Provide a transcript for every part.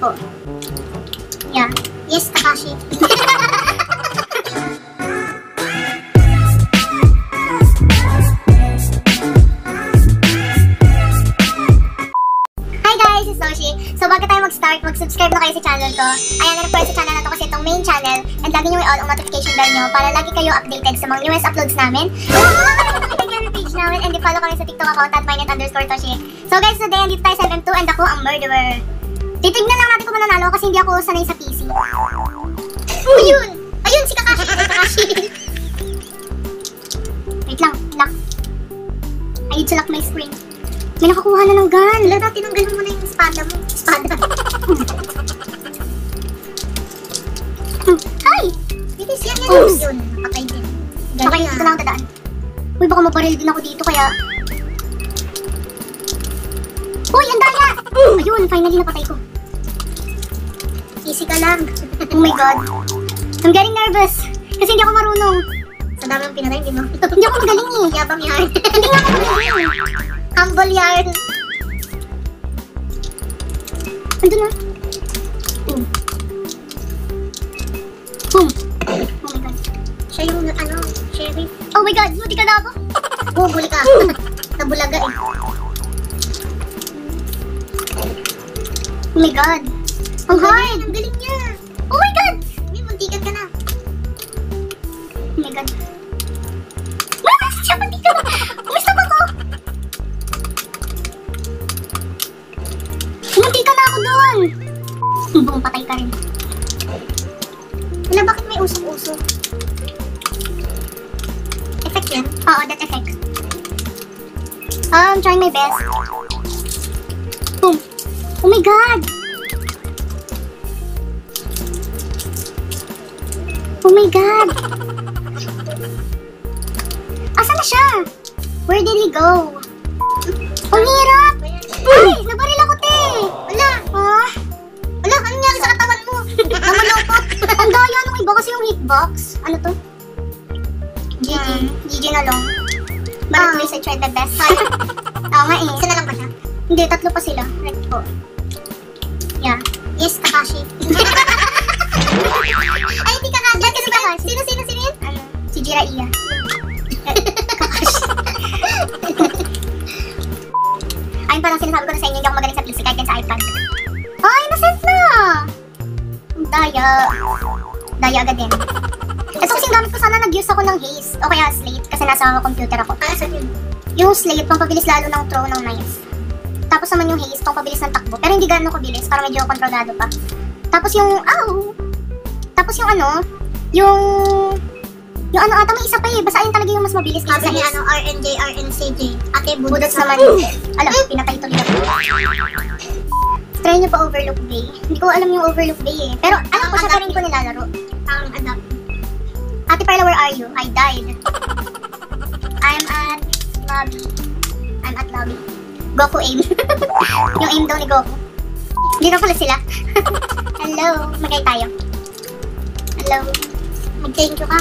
po. Yeah. Yes, Takashi. Hi guys, it's Soshi. So bago tayo mag-start, mag-subscribe na kayo sa channel ko. Ayan, na-refer sa channel na to kasi itong main channel. And lagi nyo i-all ang notification bell nyo para lagi kayo updated sa mga newest uploads namin. Page namin, and i-follow kami sa TikTok account at @mynet_Toshi. So guys, today andito tayo sa MM2 and ako ang murderer. Titignan lang natin kung mananalo kasi hindi ako sanay sa PC. Ayun! Ayun si Kakashi! Kakashi! Wait lang, lock. I need to lock my screen. May nakakuha na ng gun. Lala, tinanggal mo na yung espada mo. Espada. Hi! Bitis yan yan. Yun, napatay din. Okay, ito lang dadaan. Uy, baka mabaril din ako dito kaya... Uy, ang daya! Ayun, finally napatay ko. Easy ka lang. Oh my god. I'm getting nervous. Kasi hindi ako marunong. Sa dami ang pinatay, di mo? Hindi ako magaling eh. Yabang yarn. Hindi nga ako magaling. Humble yarn. Andun na. Boom. Boom. Oh my god. Siya yung ano, sheriff. Oh my god, buti ka na ako. Oh, buli ka. Nabulaga eh. Oh my god. Ang hard. Ang galing niya. Oh my god. May muntikan ka na. Oh my god. Siya, muntikan na. Umistop ako. Muntikan na ako doon. Boom, patay ka rin. Wala, bakit may usok-usok? Effect yan? Oo, that effect. I'm trying my best. Boom. Oh my god. Oh my god. Asan na siya? Where did he go? Ang hirap. Ay, nabaril ako, te. Wala. Ah? Wala, ano nangyari sa katawan mo? Namalokot. Ang daya nung iba kasi yung hitbox. Ano to? GG. GG na lang. But at least I tried my best. Oo nga eh. Isa na lang ba na? Hindi, tatlo pa sila. Right po. Yeah. Yes, Takashi. Ay, hindi Kakashi. Kasi Kakashi. Sino yun? Ano? Si Jiraiya. Kakashi. Ayun parang sinasabi ko na sa inyo, hindi ako magaling sa PC kahit yan sa iPad. Ay, nasend na! Daya. Daya agad din. Ito kasi gamit ko sana nag-use ako ng haste o kaya slate kasi nasa computer ako. Ah, saan yun? Yung slate, pampabilis lalo ng throw ng knife. Tapos naman yung haste, pampabilis ng takbo. Pero hindi gano'n kabilis, para medyo kontrolado pa. Tapos yung, Tapos yung ano, yung ano ata may isa pa eh. Basta ayun talaga yung mas mabilis kasi ni ano, RNJ, RNCJ. Ate, budots naman. Alam, pinatay tuloy ako. Try nyo pa Overlook Bay. Hindi ko alam yung Overlook Bay eh. Pero alam ko siya pero hindi ko nilalaro. Ang adapt. Ate Perla, where are you? I died. I'm at lobby. Goku aim. Yung aim daw ni Goku. Dito pala sila. Hello. Magay tayo. Hello. Mag-thank you ka.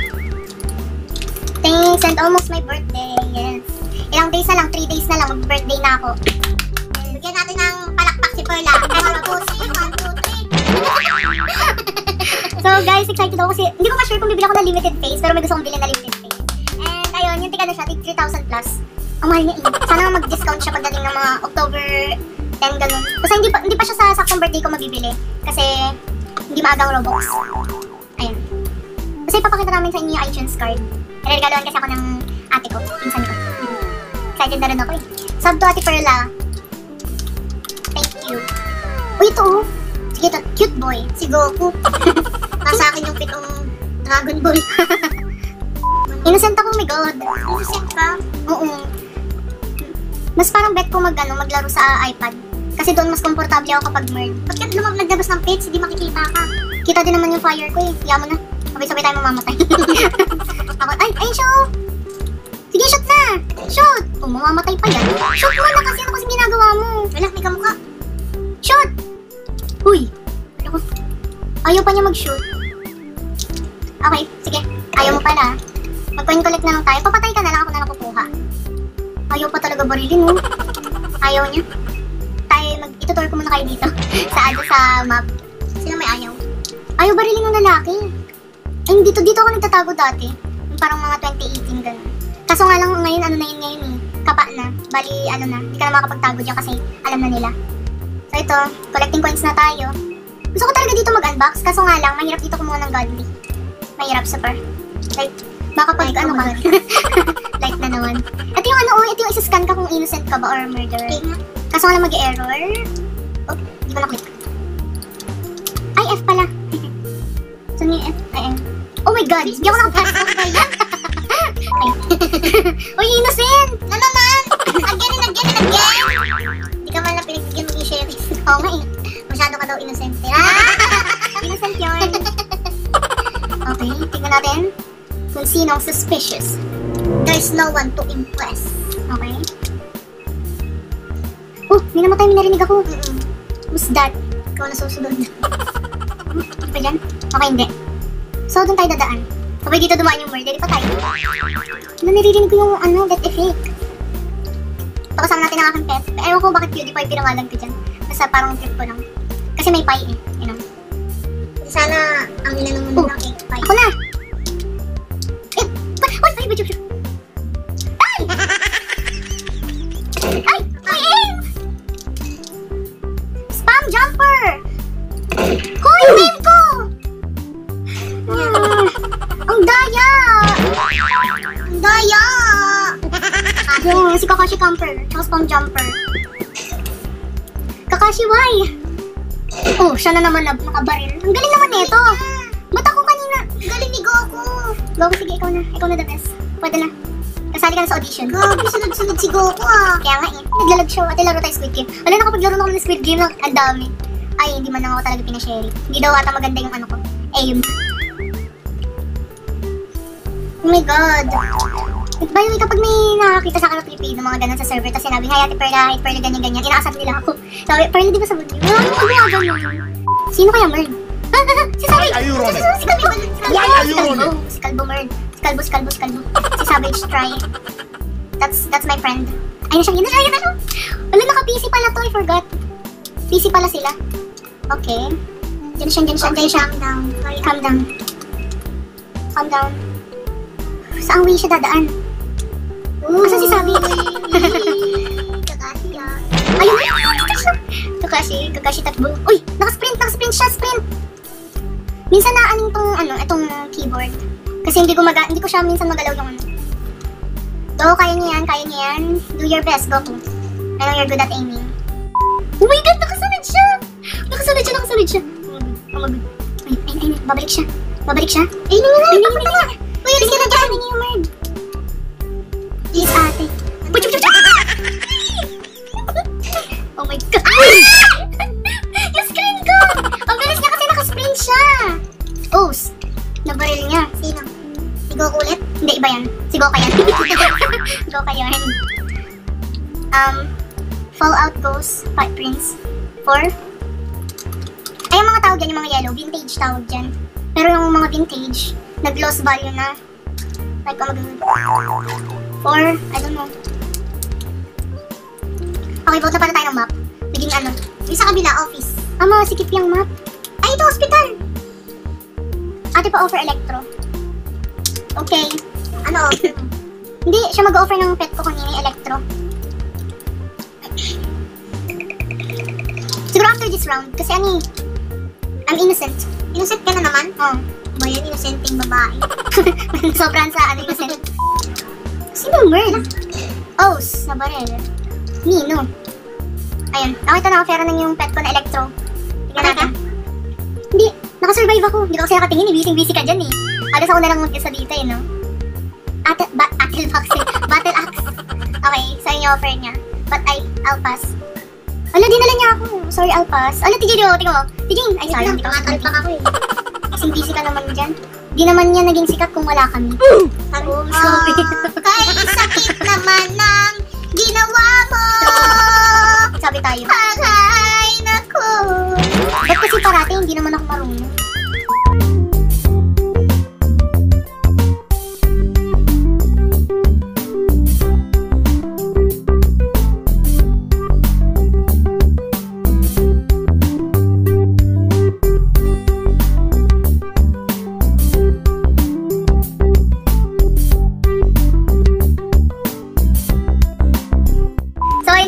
Thanks, and almost my birthday. Yes. Ilang days na lang, 3 days na lang, mag-birthday na ako. Bigyan natin ng palakpak si Perla. 1, 2, 3, 1, 2, 3. So guys, excited ako kasi hindi ko pa sure kung bibili ako ng limited face, pero may gusto kong bilhin na limited face. And ayun, yung tika na siya, 3,000 plus. Ang mahal niya eh. Sana mag-discount siya pagdating ng mga October 10 ganun. Basta hindi pa siya sa saktong birthday ko mabibili. Kasi hindi maagang Robux. Ayun. Kasi ipapakita namin sa inyo yung iTunes card. Regaloan kasi ako ng ate ko, pinsan ko. Excited na rin ako eh. Sub to Ate Perla. Thank you. Uy, ito oh. Sige, ito. Cute boy. Si Goku. Nasa akin yung pitong Dragon Ball. Innocent ako, oh my god. Innocent ka? Oo. Mas parang bet ko maglaro sa iPad. Kasi doon mas komportable ako kapag merge. Ba't ka naglabas ng pits? Hindi makikita ka. Kita din naman yung fire ko eh. Kaya mo na. Sabay-sabay tayo mamamatay. Ako, ayun siya oh. Sige, shoot na. Shoot. Oh, mamamatay pa yan. Shoot mo na kasi ano kasing ginagawa mo. Wala, may kamukha. Shoot. Uy. Ayaw pa niya mag-shoot. Okay, sige. Ayaw mo pala. Mag-coin collect na lang tayo. Papatay ka na lang, ako na lang kukuha. Ayaw pa talaga barilin, oh. Ayaw niya. Itutur ko muna kayo dito. Sa sa map. Sino may ayaw? Ayaw barilin ng lalaki. Ay, dito ako nagtatago dati. Yung parang mga 2018 ganun. Kaso nga lang ngayon, ano na yun ngayon eh. Kapa na. Bali, ano na. Hindi ka na makakapagtago dyan kasi alam na nila. So ito, collecting coins na tayo. Gusto ko talaga dito mag-unbox. Kaso nga lang, mahirap dito kumuha ng godly. Mahirap, super. Like, baka pag ano ka. Like na naman. Ito yung ano, ito yung isa-scan ka kung innocent ka ba or murderer. Okay, kaso nga lang mag-error. Oh, di ko na-click. Ay, F pala. So, yung F, ay, F. Oh my god, hindi ako nakapass. Ano ba yan? Uy, innocent! Na naman! Again and again and again! Hindi ka man lang pinagbigyan mag-i-share. Oo nga eh. Masyado ka daw innocent. Innocent yun. Okay, tingnan natin kung sinong suspicious. There's no one to impress. Okay? Oh, may namatay, may narinig ako. Who's that? Ikaw na susunod. Ano pa dyan? Okay, hindi. So, doon tayo dadaan. Kapag dito dumaan yung murder, di pa tayo. Naririnig ko yung ano, death effect. Pakasama natin ang aking pet. Ewan ko bakit PewDiePie pinangalan ko dyan. Basta parang trip ko lang. Kasi may pie eh. You know? Sana ang ina naman ng cake pie. Ako na! Eh! Uy! Ay! Ay! Ay! Ay! Aim! Spam jumper! Hoy! Aim ko! Ang daya! Ang daya! Yung si Kakashi Camper, tsaka Spam Jumper. Kakashi, why? Oh, siya na naman nakabaril. Ang galing naman nito. Ba't ako kanina? Ang galing ni Goku. Goku, sige, ikaw na. Ikaw na the best. Pwede na. Kasali ka na sa audition. Grabe, sunod-sunod si Goku ah. Kaya nga eh. Naglalag show at laro tayo Squid Game. Wala na kapag laro na ako ng Squid Game, ang dami. Ay, hindi man lang ako talaga pinashare. Hindi daw ata maganda yung ano ko. Aim. Oh my god. By the way, kapag may nakakita sa akin na Pilipino, mga ganun sa server, tapos sinabi, hi Ate Perla, ganyan-ganyan, inaasap nila ako. Sabi, Perla, di ba sabi niyo? Wala mo ganyan. Sino kaya Merd? Si Savage! Si Kalbo! Si Kalbo Merd. Si Kalbo. Si Savage Try. That's my friend. Ayun na siya. Wala, naka-PC pala to, I forgot. PC pala sila. Okay. Diyan siya. Calm down. Saan way siya dadaan? Asan si Sabi? Kakashi ah. Ayun na! Kakashi takbo. Uy! Nakasprint siya! Sprint! Minsan naaning itong keyboard. Kasi hindi ko siya minsan magalaw yung ano. Go, kaya niya yan. Do your best, Goku. I know you're good at aiming. Oh my god! Nakasunod siya! Oh my god. Ay, babalik siya. Ay, na! Uy, alis ka na dyan! Yung Merd. Please, ate. Oh my god! Yung screen ko! Ang bilis niya kasi nakasprint siya! Oh, nabaril niya. Sino? Si Goku ulit? Hindi, iba yan. Si Goka yan. Goka yan. Fallout Ghost, Fight Prince. 4. Ay, yung mga tawag dyan, yung mga yellow. Vintage tawag dyan. Pero yung mga vintage, nag-loss value na. Like, 4, I don't know. Okay, vote na pala tayo ng map. Naging ano? Yung sa kabila, office. Masikip yung map. Ay, ito, hospital! Ate pa offer electro. Okay. Ano offer? Hindi, siya mag-offer ng pet ko kanina, electro. Siguro after this round, kasi I'm innocent. Innocent ka na naman? Oo. Ba yan, innocenting babae. Sobrang sa innocent. Sino Merd? Os, nabaril. Nino. Ayun, nakita na offeran ng yung pet ko na electro. Tingnan natin. Hindi, nakasurvive ako. Hindi ko kasi nakatingin, busy ka dyan eh. Alas ako na lang mag-isa dito eh, no? Battle Axe. Okay, so yung offer niya. But I'll pass. Ala, dinala niya ako. Sorry, I'll pass. Ala, tigil mo. Tigil. Ay, sorry, hindi ko matalpak ako eh. Kasing busy ka naman dyan. Di naman niya naging sikat kung wala kami. Sorry. Kay sakit naman ng ginawa mo. Sabi tayo. Ay, naku. Ba't kasi parati hindi naman ako marunong?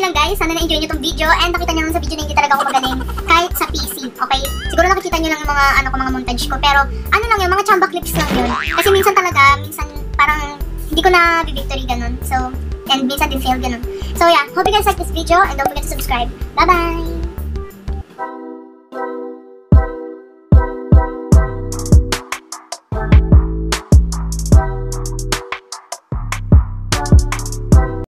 lang guys, sana na-enjoy nyo tong video and nakita nyo lang sa video na hindi talaga ako magaling kahit sa PC, okay? Siguro nakikita nyo lang yung mga mga montage ko, pero ano lang yun, mga chamba clips lang yun. Kasi minsan parang hindi ko na victory ganun. So, and minsan din fail ganun. So yeah, hope you guys like this video and don't forget to subscribe. Bye-bye!